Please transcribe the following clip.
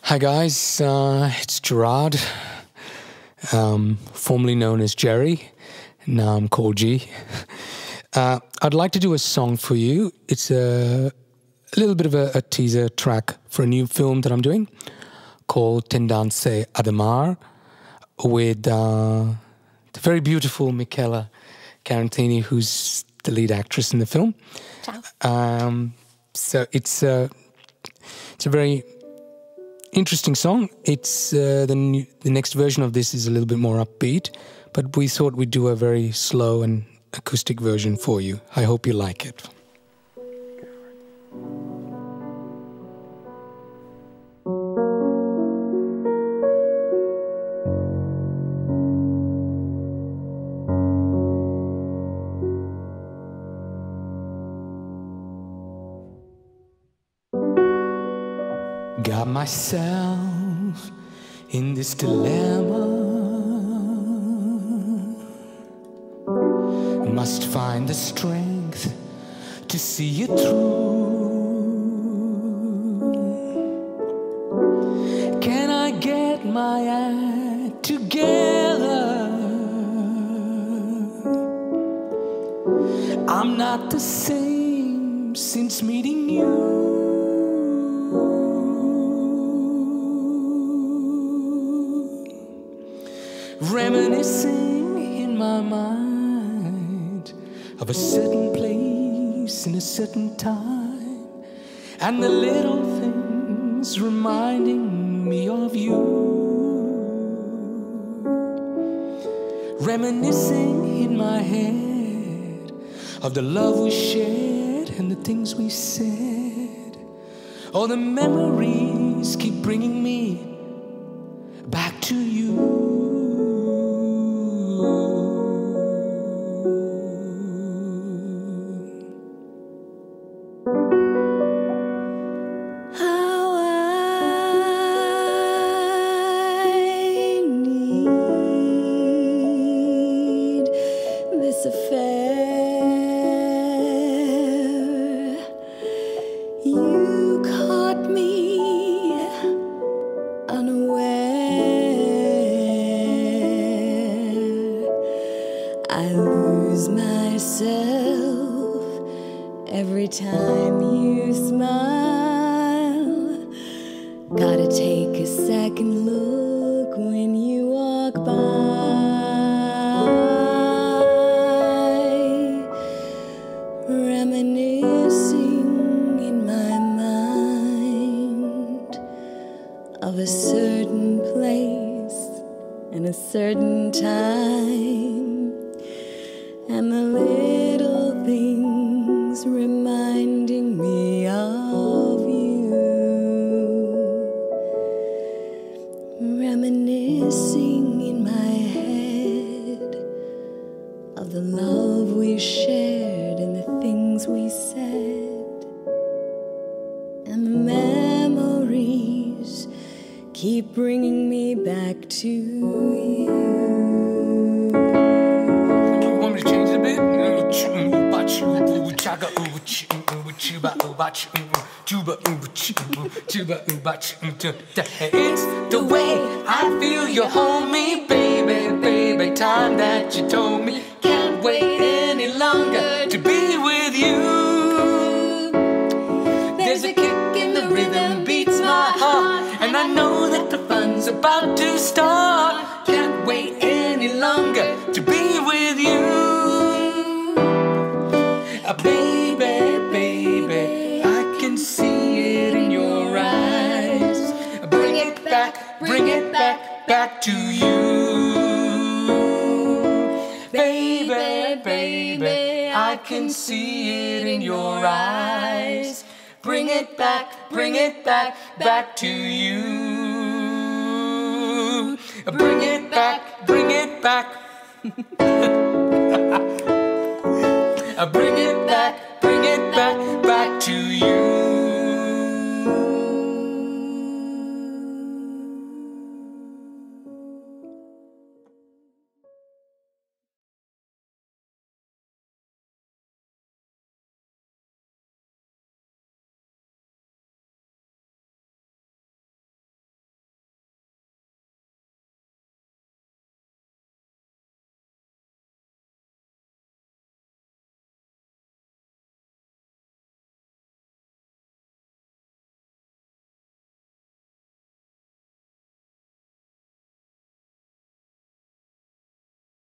Hi guys, it's Gerard, formerly known as Jerry. Now I'm called G. I'd like to do a song for you. It's a little bit of a teaser track for a new film that I'm doing called Tendanze ad Amar with the very beautiful Michela Carantini, who's the lead actress in the film. Ciao. So it's a very interesting song. It's the next version of this is a little bit more upbeat, but we thought we'd do a very slow and acoustic version for you. I hope you like it. Got myself in this dilemma. Must find the strength to see it through. Can I get my act together? I'm not the same since meeting you. Reminiscing in my mind of a certain place in a certain time, and the little things reminding me of you. Reminiscing in my head of the love we shared and the things we said. All the memories keep bringing me back to you. You caught me unaware. I lose myself every time you smile. Gotta take a second look when you walk by. Reminiscing in my mind of a certain place and a certain time, and the little things reminding me of you. Reminiscing in my head of the love we shared and the things we said, and the memories keep bringing me back to you. You want me to change it a bit? It's the way I feel you hold me, baby, baby. Time that you told me, can't wait any longer to be with you. There's a kick in the rhythm, beats my heart, and I know that the fun's about to start. Can't wait any longer to be with you. Baby, baby, I can see it in your eyes. Bring it back, back to you. Baby, baby, I can see it in your eyes. Bring it back, back to you. Bring it back. Bring